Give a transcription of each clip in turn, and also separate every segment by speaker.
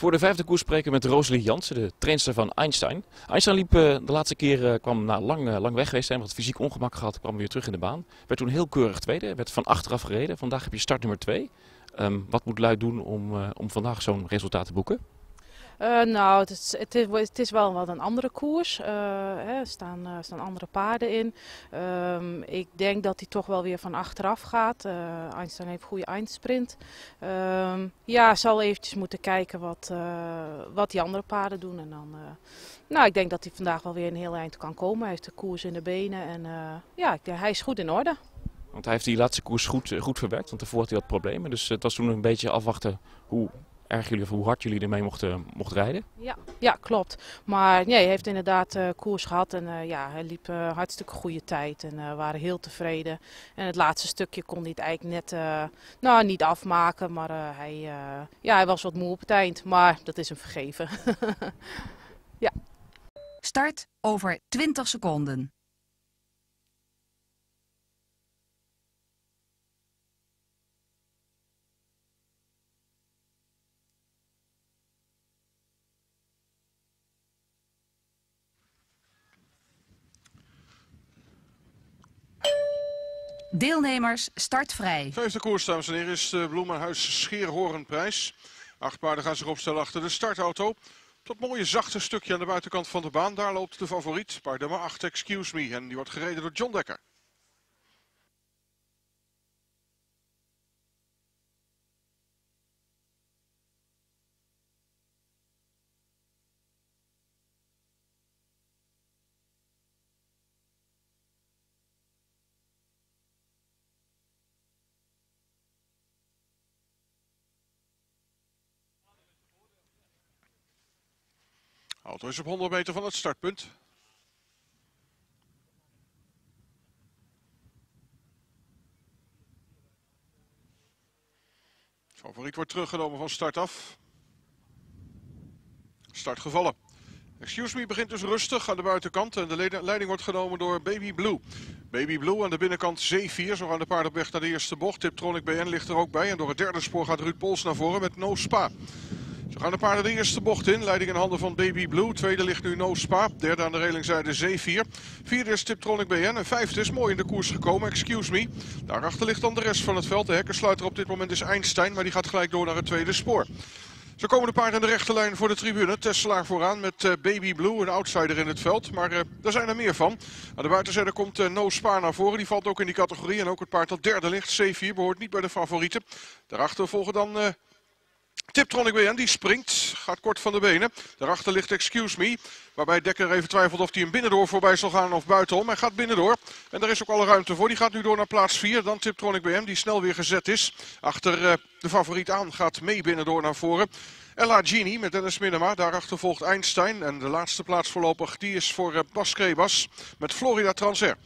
Speaker 1: Voor de vijfde koers spreken we met Rosalie Jansen, de trainster van Einstein. Einstein liep de laatste keer, kwam na lang weg geweest zijn, had fysiek ongemak gehad, kwam weer terug in de baan. Werd toen heel keurig tweede, werd van achteraf gereden. Vandaag heb je start nummer 2. Wat moet Luik doen om vandaag zo'n resultaat te boeken?
Speaker 2: Nou, het is wel wat een andere koers. Er staan andere paarden in. Ik denk dat hij toch wel weer van achteraf gaat. Einstein heeft een goede eindsprint. Ja, zal eventjes moeten kijken wat die andere paarden doen. En dan, nou, ik denk dat hij vandaag wel weer een heel eind kan komen. Hij heeft de koers in de benen en ja, hij is goed in orde.
Speaker 1: Want hij heeft die laatste koers goed verwerkt, want daarvoor had hij wat problemen. Dus het was toen een beetje afwachten hoe hard jullie ermee mochten rijden.
Speaker 2: Ja, klopt. Maar nee, hij heeft inderdaad koers gehad en ja, hij liep hartstikke goede tijd en we waren heel tevreden. En het laatste stukje kon hij het eigenlijk net niet afmaken, maar hij was wat moe op het eind, maar dat is hem vergeven. Ja.
Speaker 3: Start over 20 seconden. Deelnemers startvrij.
Speaker 4: Vijfde koers, dames en heren, is de Bloemenhuis Scheerhoornprijs. 8 paarden gaan zich opstellen achter de startauto. Op dat mooie zachte stukje aan de buitenkant van de baan, daar loopt de favoriet. Paard nummer 8, Excuse Me. En die wordt gereden door John Dekker. De auto is op 100 meter van het startpunt. Favoriet wordt teruggenomen van start af. Start gevallen. Excuse Me begint dus rustig aan de buitenkant en de leiding wordt genomen door Baby Blue. Baby Blue aan de binnenkant C4, zo gaan de paarden op weg naar de eerste bocht. Tiptronic BN ligt er ook bij en door het derde spoor gaat Ruud Pols naar voren met No Spa. Zo gaan de paarden de eerste bocht in. Leiding in handen van Baby Blue. Tweede ligt nu No Spa. Derde aan de relingzijde C4. Vierde is Tiptronic BN. En vijfde is mooi in de koers gekomen. Excuse Me. Daarachter ligt dan de rest van het veld. De hekkensluiter op dit moment is Einstein. Maar die gaat gelijk door naar het tweede spoor. Zo komen de paarden in de rechte lijn voor de tribune. Tesselaar vooraan met Baby Blue, een outsider in het veld. Maar daar zijn er meer van. Aan de buitenzijde komt No Spa naar voren. Die valt ook in die categorie. En ook het paard dat derde ligt, C4, behoort niet bij de favorieten. Daarachter volgen dan Tiptronic BN, die springt, gaat kort van de benen. Daarachter ligt Excuse Me, waarbij Dekker even twijfelt of hij hem binnendoor voorbij zal gaan of buitenom. Hij gaat binnendoor en daar is ook alle ruimte voor. Die gaat nu door naar plaats 4, dan Tiptronic BN, die snel weer gezet is. Achter de favoriet aan gaat mee binnendoor naar voren. Ella Genie met Dennis Minema, daarachter volgt Einstein. En de laatste plaats voorlopig, die is voor Bas Krebas met Florida Transair.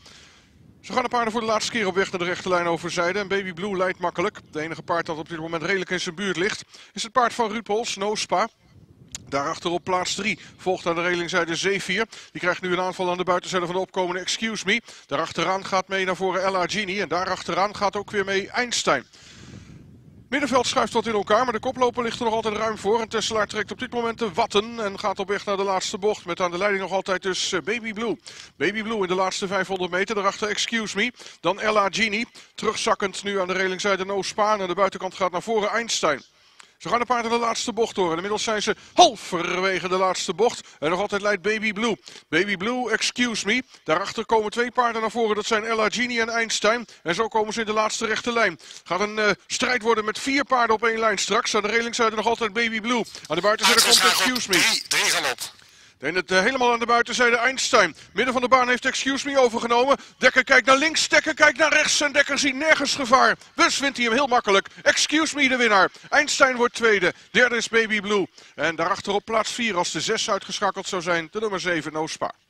Speaker 4: Zo gaan de paarden voor de laatste keer op weg naar de rechterlijn overzijde. En Baby Blue leidt makkelijk. De enige paard dat op dit moment redelijk in zijn buurt ligt is het paard van Ruud Pols, No Spa. Daarachter op plaats 3 volgt aan de relingzijde C4. Die krijgt nu een aanval aan de buitenzijde van de opkomende Excuse Me. Daarachteraan gaat mee naar voren Ella Genie. En daarachteraan gaat ook weer mee Einstein. Middenveld schuift wat in elkaar, maar de koploper ligt er nog altijd ruim voor. En Tesselaar trekt op dit moment de watten en gaat op weg naar de laatste bocht. Met aan de leiding nog altijd dus Baby Blue. Baby Blue in de laatste 500 meter. Daarachter Excuse Me. Dan Ella Genie. Terugzakkend nu aan de relingzijde No Spa. En aan de buitenkant gaat naar voren Einstein. Zo gaan de paarden de laatste bocht door. En inmiddels zijn ze halverwege de laatste bocht. En nog altijd leidt Baby Blue. Baby Blue, Excuse Me. Daarachter komen twee paarden naar voren. Dat zijn Ella Genie en Einstein. En zo komen ze in de laatste rechte lijn. Gaat een strijd worden met 4 paarden op één lijn straks. Aan de relingzijde nog altijd Baby Blue. Aan de buitenzijde komt Excuse Me.
Speaker 5: 3 galop.
Speaker 4: En het helemaal aan de buitenzijde Einstein. Midden van de baan heeft Excuse Me overgenomen. Dekker kijkt naar links, Dekker kijkt naar rechts. En Dekker ziet nergens gevaar. Dus wint hij hem heel makkelijk. Excuse Me de winnaar. Einstein wordt tweede. Derde is Baby Blue. En daarachter op plaats 4 als de 6 uitgeschakeld zou zijn. De nummer 7 No Spa.